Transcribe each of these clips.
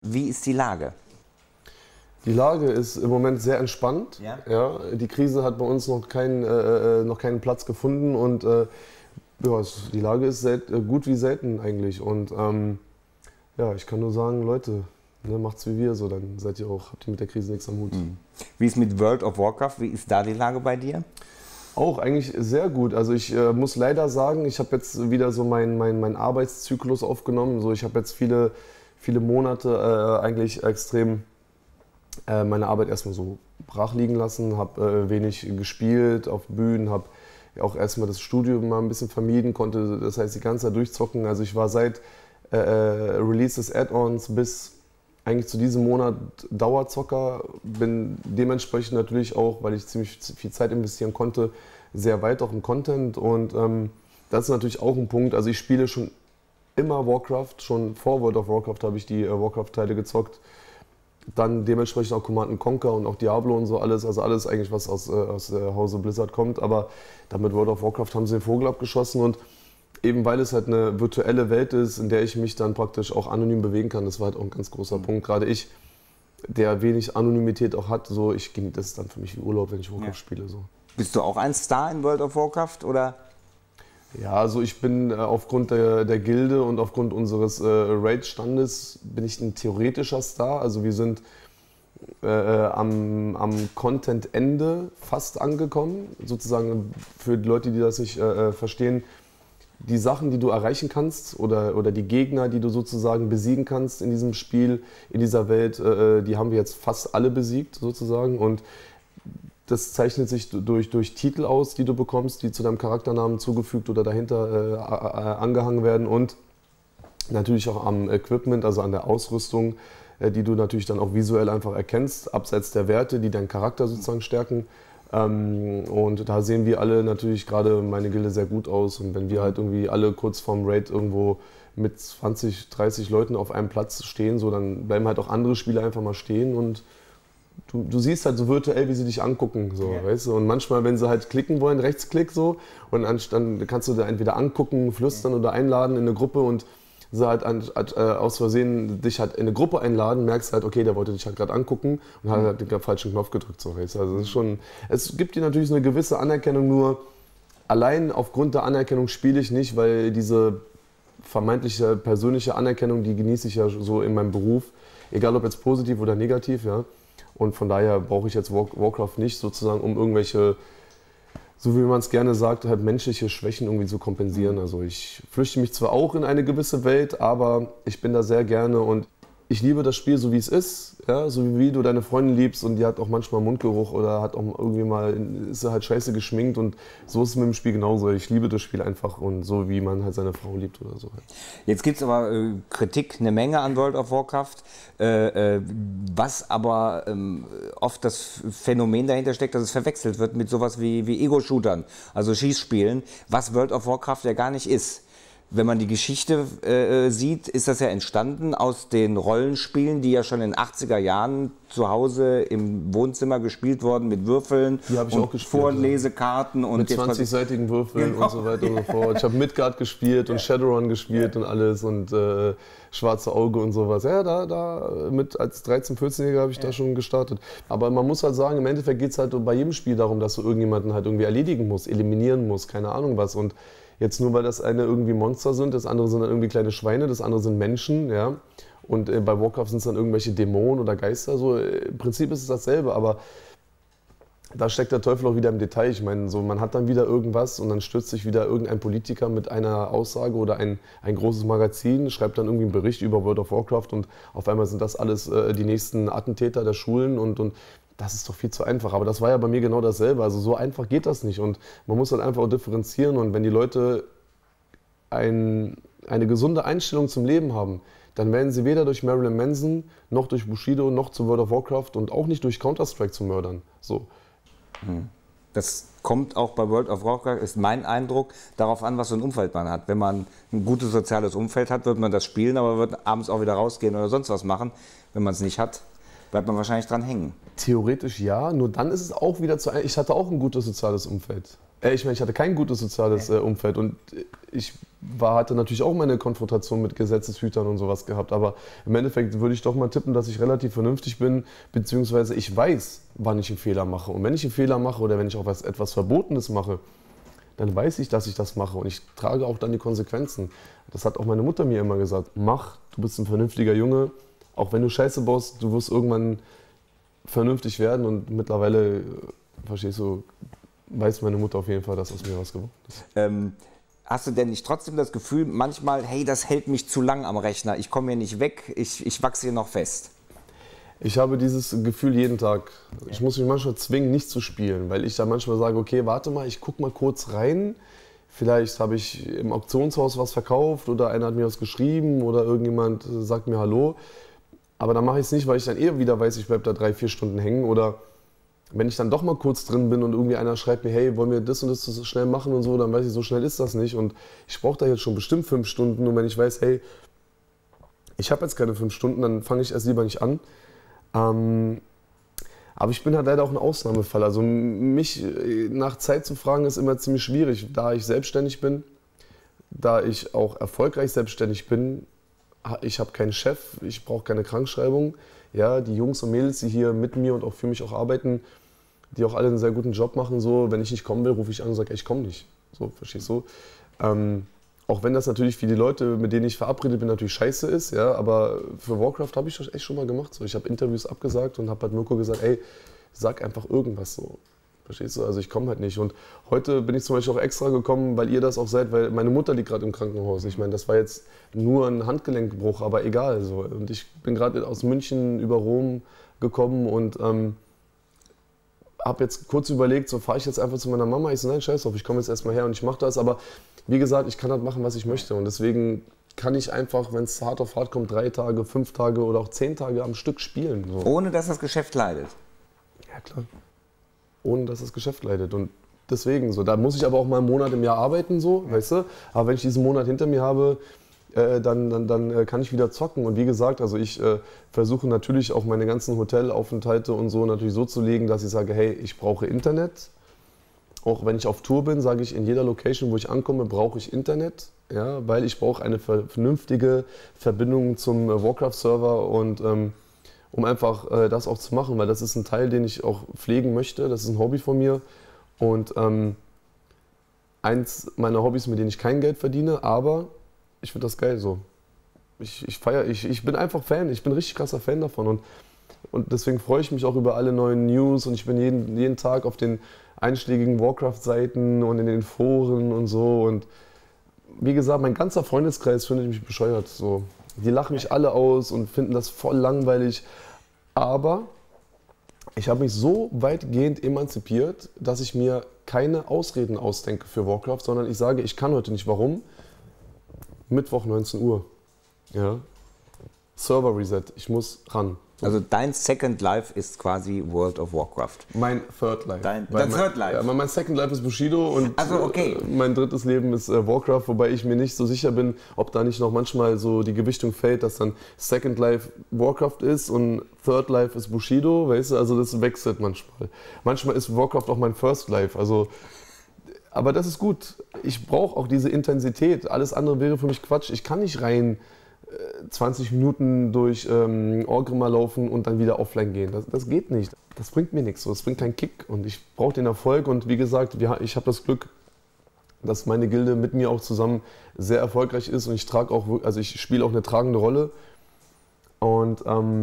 wie ist die Lage? Die Lage ist im Moment sehr entspannt. Ja? Ja, die Krise hat bei uns noch keinen Platz gefunden und ja, die Lage ist gut wie selten eigentlich. Und ja, ich kann nur sagen, Leute, ne, macht's wie wir, so dann habt ihr mit der Krise nichts am Hut. Mhm. Wie ist mit World of Warcraft? Wie ist da die Lage bei dir? Auch eigentlich sehr gut. Also ich muss leider sagen, ich habe jetzt wieder so meinen Arbeitszyklus aufgenommen. So, ich habe jetzt viele Monate eigentlich extrem meine Arbeit erstmal so brach liegen lassen, habe wenig gespielt auf Bühnen, habe auch erstmal das Studium mal ein bisschen vermieden, konnte das heißt die ganze Zeit durchzocken. Also ich war seit Release des Add-ons bis eigentlich zu diesem Monat Dauerzocker, bin dementsprechend natürlich auch, weil ich ziemlich viel Zeit investieren konnte, sehr weit auch im Content und das ist natürlich auch ein Punkt. Also ich spiele schon immer Warcraft, schon vor World of Warcraft habe ich die Warcraft-Teile gezockt. Dann dementsprechend auch Command & Conquer und auch Diablo und so alles, also alles eigentlich, was aus Hause Blizzard kommt. Aber damit World of Warcraft haben sie den Vogel abgeschossen und eben weil es halt eine virtuelle Welt ist, in der ich mich dann praktisch auch anonym bewegen kann, das war halt auch ein ganz großer Punkt. Gerade ich, der wenig Anonymität auch hat, so das ist dann für mich wie Urlaub, wenn ich Warcraft spiele. So. Bist du auch ein Star in World of Warcraft oder? Ja, also ich bin aufgrund der Gilde und aufgrund unseres Raid-Standes bin ich ein theoretischer Star. Also wir sind am Content-Ende fast angekommen. Sozusagen für die Leute, die das nicht verstehen, die Sachen, die du erreichen kannst oder die Gegner, die du sozusagen besiegen kannst in diesem Spiel, in dieser Welt, die haben wir jetzt fast alle besiegt sozusagen. Und das zeichnet sich durch Titel aus, die du bekommst, die zu deinem Charakternamen zugefügt oder dahinter angehangen werden und natürlich auch am Equipment, also an der Ausrüstung, die du natürlich dann auch visuell einfach erkennst, abseits der Werte, die deinen Charakter sozusagen stärken. Und da sehen wir alle natürlich, gerade meine Gilde, sehr gut aus. Und wenn wir halt irgendwie alle kurz vorm Raid irgendwo mit 20, 30 Leuten auf einem Platz stehen, so, dann bleiben halt auch andere Spieler einfach mal stehen und du siehst halt so virtuell, wie sie dich angucken, so, ja. Weißt du? Und manchmal, wenn sie halt klicken wollen, Rechtsklick so, und dann kannst du da entweder angucken, flüstern oder einladen in eine Gruppe und sie halt aus Versehen dich halt in eine Gruppe einladen, merkst halt, okay, der wollte dich halt gerade angucken und hat halt den falschen Knopf gedrückt, so, weißt du? Also das ist schon, es gibt dir natürlich so eine gewisse Anerkennung, nur allein aufgrund der Anerkennung spiele ich nicht, weil diese vermeintliche persönliche Anerkennung, die genieße ich ja so in meinem Beruf, egal ob jetzt positiv oder negativ, ja. Und von daher brauche ich jetzt Warcraft nicht sozusagen, um irgendwelche, so wie man es gerne sagt, halt menschliche Schwächen irgendwie zu kompensieren. Also ich flüchte mich zwar auch in eine gewisse Welt, aber ich bin da sehr gerne und ich liebe das Spiel so wie es ist, ja, so wie du deine Freundin liebst und die hat auch manchmal Mundgeruch oder hat auch irgendwie mal, ist halt scheiße geschminkt und so ist es mit dem Spiel genauso. Ich liebe das Spiel einfach und so wie man halt seine Frau liebt oder so. Jetzt gibt es aber Kritik, eine Menge an World of Warcraft, was aber oft das Phänomen dahinter steckt, dass es verwechselt wird mit sowas wie Ego-Shootern, also Schießspielen, was World of Warcraft ja gar nicht ist. Wenn man die Geschichte sieht, ist das ja entstanden aus den Rollenspielen, die ja schon in den 80er Jahren zu Hause im Wohnzimmer gespielt wurden mit Würfeln und Vorlesekarten. Und mit 20-seitigen Würfeln und so weiter und so fort. Ich habe Midgard gespielt und Shadowrun gespielt und alles und Schwarze Auge und sowas. Ja, da mit als 13-, 14-Jähriger habe ich da schon gestartet. Aber man muss halt sagen, im Endeffekt geht es halt bei jedem Spiel darum, dass du irgendjemanden halt irgendwie erledigen musst, eliminieren musst, keine Ahnung was. Und jetzt nur, weil das eine irgendwie Monster sind, das andere sind dann irgendwie kleine Schweine, das andere sind Menschen, ja. Und bei Warcraft sind es dann irgendwelche Dämonen oder Geister, so. Im Prinzip ist es dasselbe, aber da steckt der Teufel auch wieder im Detail. Ich meine, so, man hat dann wieder irgendwas und dann stürzt sich wieder irgendein Politiker mit einer Aussage oder ein großes Magazin, schreibt dann irgendwie einen Bericht über World of Warcraft und auf einmal sind das alles die nächsten Attentäter der Schulen und das ist doch viel zu einfach. Aber das war ja bei mir genau dasselbe. Also so einfach geht das nicht. Und man muss halt einfach auch differenzieren. Und wenn die Leute eine gesunde Einstellung zum Leben haben, dann werden sie weder durch Marilyn Manson, noch durch Bushido, noch zu World of Warcraft und auch nicht durch Counter-Strike zu mördern. So. Das kommt auch bei World of Warcraft, ist mein Eindruck, darauf an, was für ein Umfeld man hat. Wenn man ein gutes soziales Umfeld hat, wird man das spielen, aber wird abends auch wieder rausgehen oder sonst was machen. Wenn man es nicht hat, bleibt man wahrscheinlich dran hängen. Theoretisch ja, nur dann ist es auch wieder zu. Ich hatte auch ein gutes soziales Umfeld. Ich meine, ich hatte kein gutes soziales Umfeld und ich hatte natürlich auch meine Konfrontation mit Gesetzeshütern und sowas gehabt, aber im Endeffekt würde ich doch mal tippen, dass ich relativ vernünftig bin, beziehungsweise ich weiß, wann ich einen Fehler mache. Und wenn ich einen Fehler mache oder wenn ich auch etwas Verbotenes mache, dann weiß ich, dass ich das mache und ich trage auch dann die Konsequenzen. Das hat auch meine Mutter mir immer gesagt, mach, du bist ein vernünftiger Junge, auch wenn du Scheiße baust, du wirst irgendwann vernünftig werden und mittlerweile, verstehst du, weiß meine Mutter auf jeden Fall, dass aus mir was geworden ist. Hast du denn nicht trotzdem das Gefühl, manchmal, hey, das hält mich zu lang am Rechner, ich komme hier nicht weg, ich wachse hier noch fest? Ich habe dieses Gefühl jeden Tag. Ich muss mich manchmal zwingen, nicht zu spielen, weil ich da manchmal sage, okay, warte mal, ich gucke mal kurz rein. Vielleicht habe ich im Auktionshaus was verkauft oder einer hat mir was geschrieben oder irgendjemand sagt mir Hallo. Aber dann mache ich es nicht, weil ich dann wieder weiß, ich bleibe da 3-4 Stunden hängen. Oder wenn ich dann doch mal kurz drin bin und irgendwie einer schreibt mir, hey, wollen wir das und das schnell machen und so, dann weiß ich, so schnell ist das nicht. Und ich brauche da jetzt schon bestimmt 5 Stunden. Und wenn ich weiß, hey, ich habe jetzt keine 5 Stunden, dann fange ich erst lieber nicht an. Aber ich bin halt leider auch ein Ausnahmefall. Also mich nach Zeit zu fragen ist immer ziemlich schwierig, da ich selbstständig bin, da ich auch erfolgreich selbstständig bin. Ich habe keinen Chef, ich brauche keine Krankschreibung. Ja, die Jungs und Mädels, die hier mit mir und auch für mich auch arbeiten, die auch alle einen sehr guten Job machen, so, wenn ich nicht kommen will, rufe ich an und sage, ich komme nicht. So, verstehst du? Auch wenn das natürlich für die Leute, mit denen ich verabredet bin, natürlich scheiße ist, ja, aber für Warcraft habe ich das echt schon mal gemacht. So. Ich habe Interviews abgesagt und habe halt Mirko gesagt, ey, sag einfach irgendwas so. Verstehst du? Also ich komme halt nicht. Und heute bin ich zum Beispiel auch extra gekommen, weil ihr das auch seid, weil meine Mutter liegt gerade im Krankenhaus. Ich meine, das war jetzt nur ein Handgelenkbruch, aber egal. So. Und ich bin gerade aus München über Rom gekommen und habe jetzt kurz überlegt, so fahre ich jetzt einfach zu meiner Mama. Ich so, nein, scheiß drauf, ich komme jetzt erstmal her und ich mache das. Aber wie gesagt, ich kann halt machen, was ich möchte. Und deswegen kann ich einfach, wenn es hart auf hart kommt, 3 Tage, 5 Tage oder auch 10 Tage am Stück spielen. So. Ohne dass das Geschäft leidet? Ja, klar. Ohne dass das Geschäft leidet. Und deswegen so. Da muss ich aber auch mal einen Monat im Jahr arbeiten, so, weißt du. Aber wenn ich diesen Monat hinter mir habe, dann kann ich wieder zocken. Und wie gesagt, also ich versuche natürlich auch meine ganzen Hotelaufenthalte und so natürlich so zu legen, dass ich sage, hey, ich brauche Internet. Auch wenn ich auf Tour bin, sage ich, in jeder Location, wo ich ankomme, brauche ich Internet. Ja, weil ich brauche eine vernünftige Verbindung zum Warcraft-Server und um einfach das auch zu machen, weil das ist ein Teil, den ich auch pflegen möchte. Das ist ein Hobby von mir und eins meiner Hobbys, mit denen ich kein Geld verdiene, aber ich finde das geil so. Ich bin einfach Fan, ich bin ein richtig krasser Fan davon und deswegen freue ich mich auch über alle neuen News und ich bin jeden Tag auf den einschlägigen Warcraft-Seiten und in den Foren und so und wie gesagt, mein ganzer Freundeskreis findet mich bescheuert. So. Die lachen mich alle aus und finden das voll langweilig. Aber ich habe mich so weitgehend emanzipiert, dass ich mir keine Ausreden ausdenke für Warcraft, sondern ich sage, ich kann heute nicht. Warum? Mittwoch 19 Uhr. Ja. Server Reset, ich muss ran. Also dein Second Life ist quasi World of Warcraft. Mein Third Life. Dein Third Life? Ja, mein Second Life ist Bushido und also, okay. Mein drittes Leben ist Warcraft, wobei ich mir nicht so sicher bin, ob da nicht noch manchmal so die Gewichtung fällt, dass dann Second Life Warcraft ist und Third Life ist Bushido, weißt du, also das wechselt manchmal. Manchmal ist Warcraft auch mein First Life, also aber das ist gut. Ich brauche auch diese Intensität, alles andere wäre für mich Quatsch. Ich kann nicht rein 20 Minuten durch Orgrimmar laufen und dann wieder offline gehen. Das geht nicht. Das bringt mir nichts. Das bringt keinen Kick. Und ich brauche den Erfolg. Und wie gesagt, ich habe das Glück, dass meine Gilde mit mir auch zusammen sehr erfolgreich ist. Und ich ich spiele auch eine tragende Rolle. Und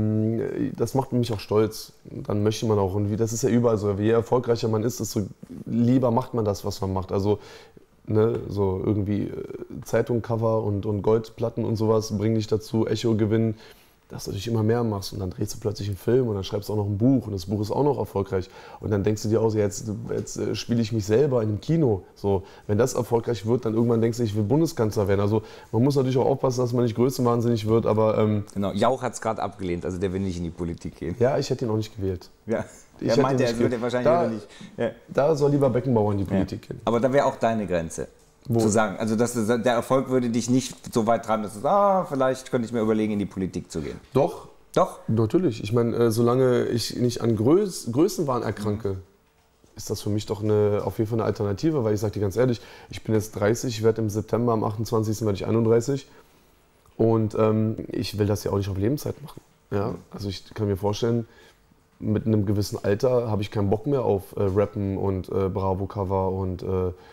das macht mich auch stolz. Dann möchte man auch. Und das ist ja überall so. Je erfolgreicher man ist, desto lieber macht man das, was man macht. Also ne, so irgendwie Zeitungscover und Goldplatten und sowas bringen dich dazu, Echo gewinnen, dass du natürlich immer mehr machst und dann drehst du plötzlich einen Film und dann schreibst du auch noch ein Buch und das Buch ist auch noch erfolgreich und dann denkst du dir auch, jetzt spiele ich mich selber in einem Kino. So, wenn das erfolgreich wird, dann irgendwann denkst du, ich will Bundeskanzler werden. Also man muss natürlich auch aufpassen, dass man nicht größenwahnsinnig wird, aber genau, Jauch hat es gerade abgelehnt, also der will nicht in die Politik gehen. Ja, ich hätte ihn auch nicht gewählt. Ja. Er meinte, er würde wahrscheinlich nicht. Ja. Da soll lieber Beckenbauer in die Politik gehen. Aber da wäre auch deine Grenze. Wo? Zu sagen, also der Erfolg würde dich nicht so weit treiben, dass du vielleicht könnte ich mir überlegen, in die Politik zu gehen. Doch. Doch? Natürlich. Ich meine, solange ich nicht an Größenwahn erkranke, ist das für mich doch auf jeden Fall eine Alternative, weil ich sage dir ganz ehrlich, ich bin jetzt 30, ich werde im September, am 28. werde ich 31 und ich will das ja auch nicht auf Lebenszeit machen. Ja? Also ich kann mir vorstellen, mit einem gewissen Alter habe ich keinen Bock mehr auf Rappen und Bravo-Cover und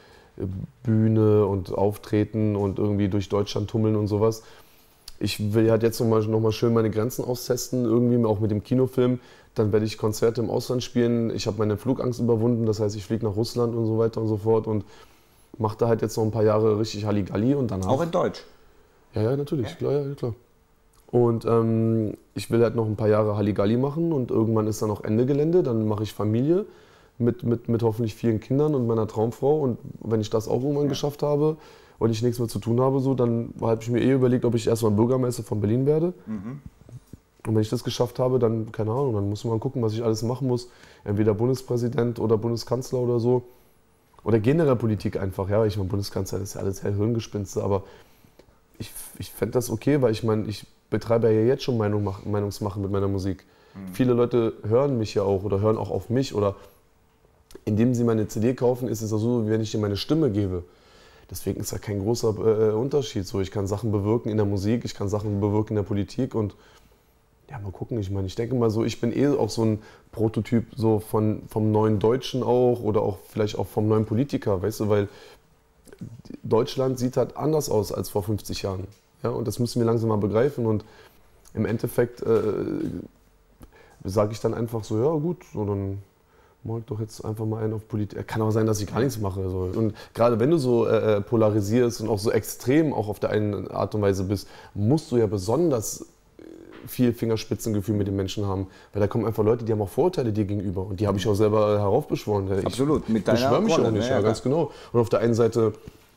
Bühne und Auftreten und irgendwie durch Deutschland tummeln und sowas. Ich will halt jetzt noch mal schön meine Grenzen austesten, irgendwie auch mit dem Kinofilm. Dann werde ich Konzerte im Ausland spielen. Ich habe meine Flugangst überwunden, das heißt, ich fliege nach Russland und so weiter und so fort und mache da halt jetzt noch ein paar Jahre richtig Halligalli und danach... Auch in Deutsch? Ja, natürlich, klar. Und ich will halt noch ein paar Jahre Halligalli machen und irgendwann ist dann auch Ende Gelände, dann mache ich Familie mit hoffentlich vielen Kindern und meiner Traumfrau und wenn ich das auch irgendwann geschafft habe und ich nichts mehr zu tun habe, so, dann habe ich mir überlegt, ob ich erstmal Bürgermeister von Berlin werde. Und wenn ich das geschafft habe, dann, keine Ahnung, dann muss man gucken, was ich alles machen muss. Entweder Bundespräsident oder Bundeskanzler oder so. Oder generell Politik einfach, ja. Ich meine, Bundeskanzler ist ja alles hell Hirngespinste, aber ich fände das okay, weil ich meine, ich betreibe ja jetzt schon Meinungsmachen mit meiner Musik. Viele Leute hören mich ja auch oder hören auch auf mich oder indem sie meine CD kaufen, ist es ja so, wie wenn ich dir meine Stimme gebe. Deswegen ist da kein großer Unterschied. So, ich kann Sachen bewirken in der Musik, ich kann Sachen bewirken in der Politik und ja, mal gucken. Ich meine, ich denke mal so, ich bin auch so ein Prototyp so vom neuen Deutschen auch oder auch vielleicht auch vom neuen Politiker, weißt du, weil Deutschland sieht halt anders aus als vor 50 Jahren. Ja, und das müssen wir langsam mal begreifen und im Endeffekt sage ich dann einfach so, ja gut, so dann mach ich doch jetzt einfach mal einen auf Politik. Kann auch sein, dass ich gar nichts mache. So. Und gerade wenn du so polarisierst und auch so extrem auch auf der einen Art und Weise bist, musst du ja besonders viel Fingerspitzengefühl mit den Menschen haben. Weil da kommen einfach Leute, die haben auch Vorurteile dir gegenüber. Und die habe ich auch selber heraufbeschworen. Absolut, mit deiner beschwöre mich Rolle, auch nicht, ja, ganz genau. Und auf der einen Seite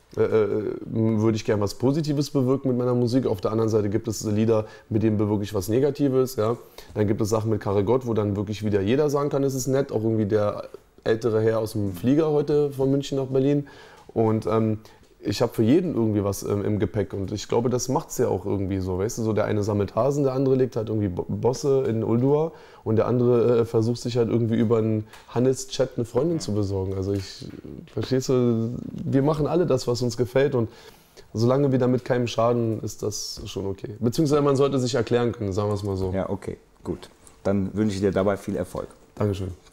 würde ich gerne was Positives bewirken mit meiner Musik. Auf der anderen Seite gibt es Lieder, mit denen bewirke ich was Negatives. Ja. Dann gibt es Sachen mit Karre Gott, wo dann wirklich wieder jeder sagen kann, es ist nett. Auch irgendwie der ältere Herr aus dem Flieger heute von München nach Berlin. Und ich habe für jeden irgendwie was im Gepäck. Und ich glaube, das macht es ja auch irgendwie so. Weißt du, so der eine sammelt Hasen, der andere legt halt irgendwie Bosse in Uldua. Und der andere versucht sich halt irgendwie über einen Hannes-Chat eine Freundin zu besorgen. Also verstehst du, wir machen alle das, was uns gefällt und solange wir damit keinem schaden, ist das schon okay. Beziehungsweise man sollte sich erklären können, sagen wir es mal so. Ja, okay, gut. Dann wünsche ich dir dabei viel Erfolg. Dankeschön.